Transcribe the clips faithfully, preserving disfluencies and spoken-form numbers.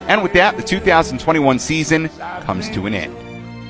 And with that, the two thousand twenty-one season comes to an end.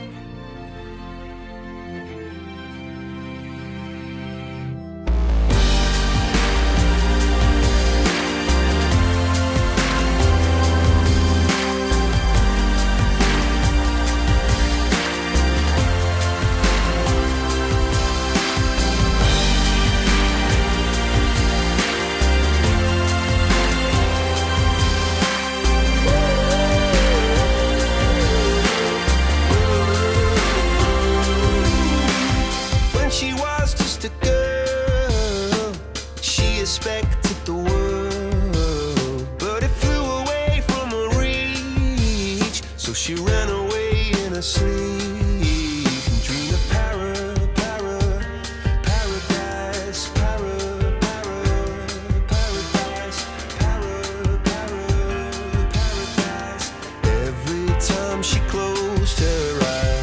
Expected the world, but it flew away from her reach. So she ran away in her sleep and dreamed of para, para, paradise, para, para, paradise, para, para, paradise. Every time she closed her eyes.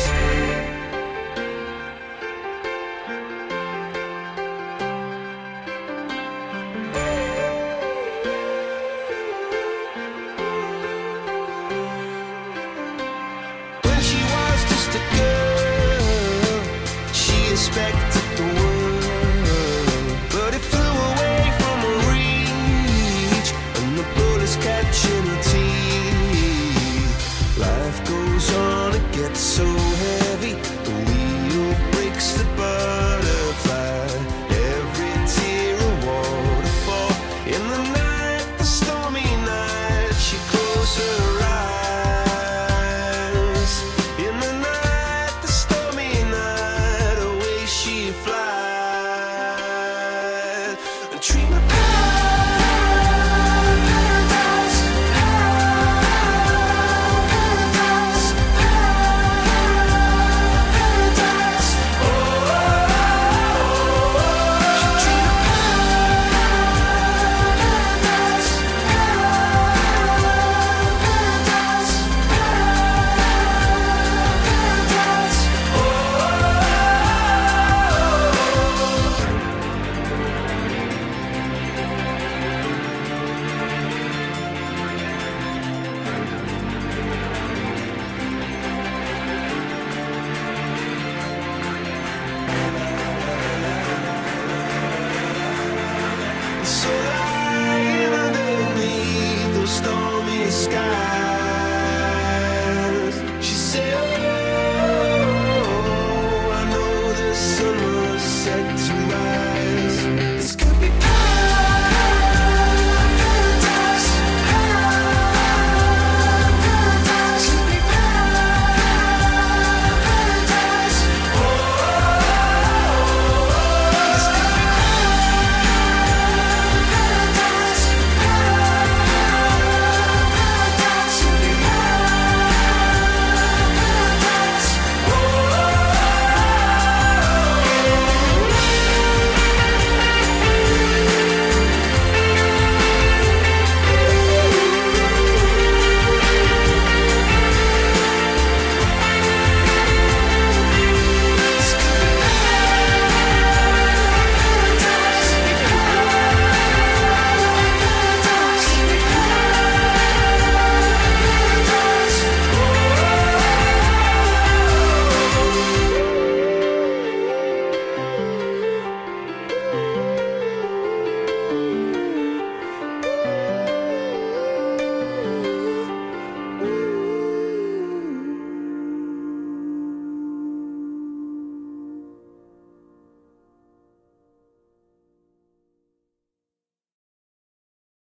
Expected the world, but it flew away from her reach, and the bullets catching her teeth. Life goes on, it gets so heavy, the wheel breaks the butterfly. Every tear a waterfall. In the night, the stormy night, she closed her